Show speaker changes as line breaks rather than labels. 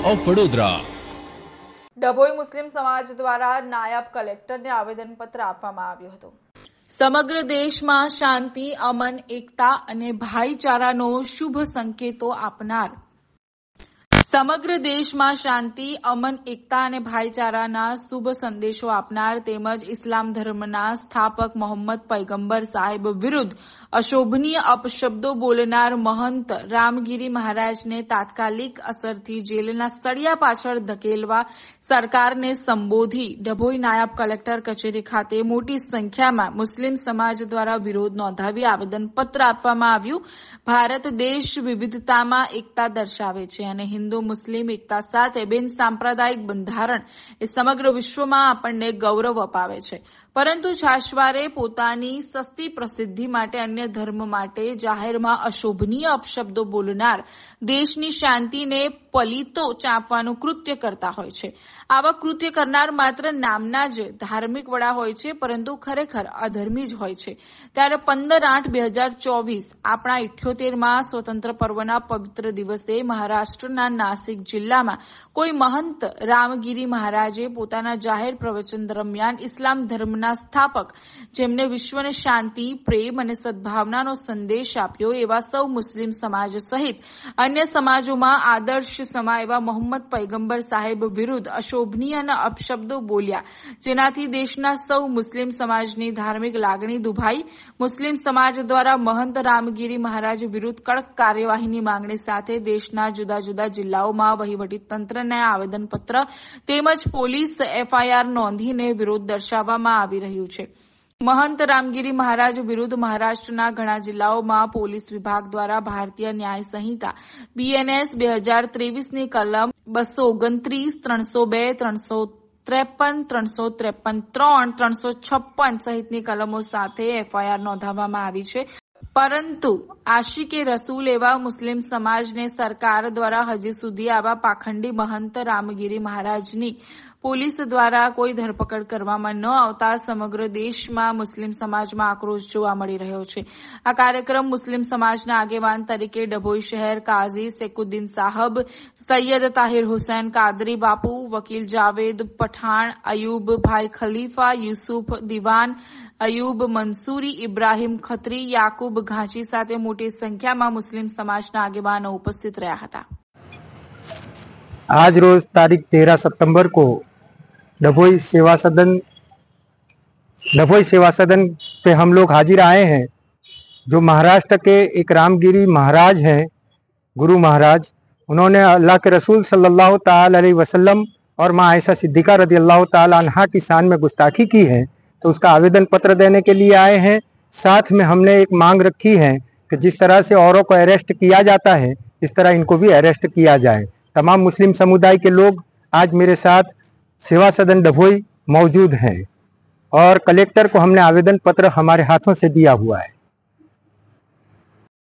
Of Vadodara.
Dabhoi મુસ્લિમ સમાજ દ્વારા નાયબ કલેક્ટરને આવેદનપત્ર આપવામાં આવ્યું હતું।
સમગ્ર દેશમાં શાંતિ, અમન, એકતા અને ભાઈચારાનો શુભ સંકેતો આપનાર સમગ્ર દેશમાં શાંતિ, અમન, એકતા અને ભાઈચારાના શુભ સંદેશો આપનાર તેમજ ઇસ્લામ ધર્મના સ્થાપક મોહમ્મદ પયગંબર સાહેબ વિરુદ્ધ અશોભનીય અપશબ્દો બોલનાર મહંત રામગીરી મહારાજને તાત્કાલિક અસરથી જેલના સળિયા પાછળ ધકેલવા સરકારને સંબોધી ડભોઈ નાયબ કલેક્ટર કચેરી ખાતે મોટી સંખ્યામાં મુસ્લિમ સમાજ દ્વારા વિરોધ નોંધાવી આવેદનપત્ર આપવામાં આવ્યું। ભારત દેશ વિવિધતામાં એકતા દર્શાવે છે અને હિન્દુ મુસ્લિમ એકતા સાથે બિન સાંપ્રદાયિક બંધારણ એ સમગ્ર વિશ્વમાં આપણને ગૌરવ અપાવે છે, પરંતુ છાશવારે પોતાની સસ્તી પ્રસિદ્ધિ માટે અન્ય ધર્મ માટે જાહેરમાં અશોભનીય અપશબ્દો બોલનાર દેશની શાંતિને પલીતો ચાંપવાનું કૃત્ય કરતા હોય છે। આવા કૃત્ય કરનાર માત્ર નામના જ ધાર્મિક વડા હોય છે, પરંતુ ખરેખર અધર્મી જ હોય છે। ત્યારે 15/8/2024 આપણા 78માં સ્વતંત્ર પર્વના પવિત્ર દિવસે મહારાષ્ટ્રના નાસિક જિલ્લામાં કોઈ મહંત રામગીરી મહારાજે પોતાના જાહેર પ્રવચન દરમિયાન ઇસ્લામ ધર્મના સ્થાપક, જેમને વિશ્વને શાંતિ, પ્રેમ અને સદભાવનાનો સંદેશ આપ્યો એવા સૌ મુસ્લિમ સમાજ સહિત અન્ય સમાજોમાં આદર્શ સમા એવા મોહમ્મદ પયગંબર સાહેબ વિરુદ્ધ અશોભનીય અને અપશબ્દો બોલ્યા, જેનાથી દેશના સૌ મુસ્લિમ સમાજની ધાર્મિક લાગણી દુભાઈ। મુસ્લિમ સમાજ દ્વારા મહંત રામગીરી મહારાજ વિરુદ્ધ કડક કાર્યવાહીની માંગણી સાથે દેશના જુદા જુદા જિલ્લાઓમાં વહીવટીતંત્રને આવેદનપત્ર તેમજ પોલીસ FIR નોંધીને વિરોધ દર્શાવવામાં આવી રહ્યું છે। મહંત રામગીરી મહારાજ વિરુદ્ધ મહારાષ્ટ્રના ઘણા જિલ્લાઓમાં પોલીસ વિભાગ દ્વારા ભારતીય ન્યાય સંહિતા BNS 2023ની કલમ 229, 302, 353, 353, 356 સહિતની કલમો સાથે FIR નોંધાવવામાં આવી છે, પરંતુ આશિકે રસૂલ એવા મુસ્લિમ સમાજને સરકાર દ્વારા હજી સુધી આવા પાખંડી મહંત રામગીરી મહારાજની પોલીસ દ્વારા કોઈ ધરપકડ કરવામાં ન આવતા સમગ્ર દેશમાં મુસ્લિમ સમાજમાં આક્રોશ જોવા મળી રહ્યો છે। આ કાર્યક્રમ મુસ્લિમ સમાજના આગેવાન તરીકે ડભોઈ શહેર કાઝી સેકુદ્દીન સાહબ, સૈયદ તાહિર હુસૈન કાદરી બાપુ, વકીલ જાવેદ પઠાણ, અયુબ ભાઈ ખલીફા, યુસુફ દિવાન, અયુબ મંસૂરી, ઇબ્રાહીમ ખત્રી, યાકુબ ઘાંચી સાથે મોટી સંખ્યામાં મુસ્લિમ સમાજના આગેવાનો ઉપસ્થિત રહ્યા હતા।
आज रोज तारीख 13 सितंबर को डभोई सेवा सदन पे हम लोग हाजिर आए हैं। जो महाराष्ट्र के एक रामगिरी महाराज हैं, गुरु महाराज, उन्होंने अल्लाह के रसूल सल्लल्लाहु ताला अलैहि वसल्लम और माँ आयशा सिद्दीक़ा रज़ियल्लाहु ताला अन्हा की शान में गुस्ताखी की है, तो उसका आवेदन पत्र देने के लिए आए हैं। साथ में हमने एक मांग रखी है कि जिस तरह से औरों को अरेस्ट किया जाता है, इस तरह इनको भी अरेस्ट किया जाए। तमाम मुस्लिम समुदाय के लोग आज मेरे साथ सेवा सदन डभोई मौजूद हैं और कलेक्टर को हमने आवेदन पत्र हमारे हाथों से दिया हुआ है।